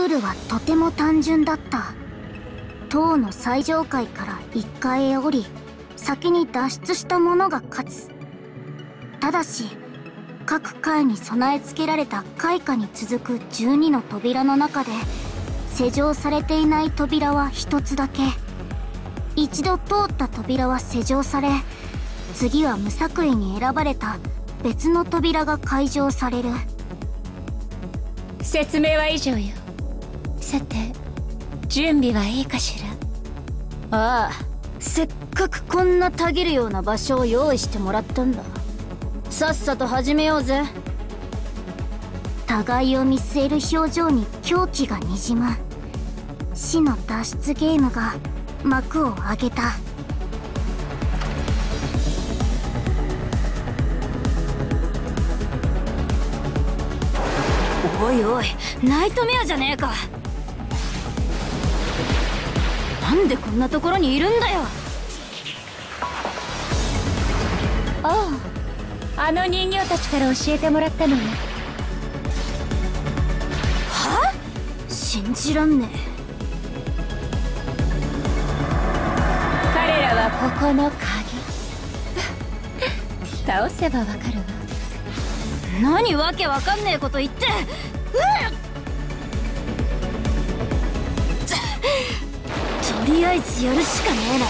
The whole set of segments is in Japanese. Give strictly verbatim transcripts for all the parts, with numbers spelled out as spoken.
ールはとても単純だった。塔の最上階からいっかいへ降り、先に脱出した者が勝つ。ただし各階に備え付けられた階下に続くじゅうにの扉の中で施錠されていない扉はひとつだけ。一度通った扉は施錠され、次は無作為に選ばれた別の扉が開錠される。 説明は以上よ。さて準備はいいかしら。 ああ、せっかくこんなたぎるような場所を用意してもらったんだ。さっさと始めようぜ。互いを見据える表情に狂気がにじむ。死の脱出ゲームが幕を開けた。おいおい、ナイトメアじゃねえか。なんでこんなところにいるんだよ。 ああ、あの人形たちから教えてもらったのよ。 はあ？信じらんねえ。 彼らはここの鍵倒せばわかるわ。 何わけわかんねえこと言って。とりあえずやるしかねえな。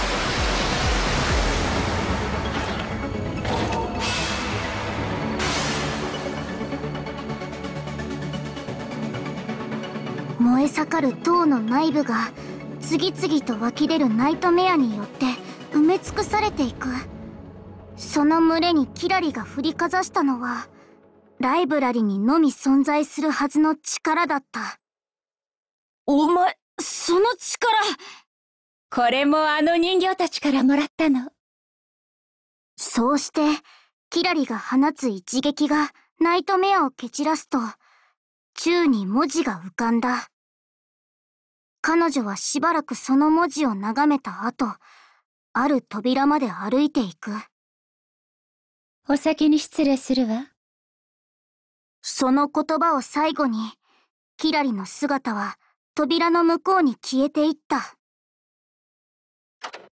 燃え盛る塔の内部が次々と湧き出るナイトメアによって埋め尽くされていく。その群れにキラリが振りかざしたのはライブラリにのみ存在するはずの力だった。お前、その力。 これもあの人形たちからもらったの。 そうしてキラリが放つ一撃がナイトメアを蹴散らすと宙に文字が浮かんだ。彼女はしばらくその文字を眺めた後、ある扉まで歩いていく。 お先に失礼するわ。 その言葉を最後にキラリの姿は扉の向こうに消えていった。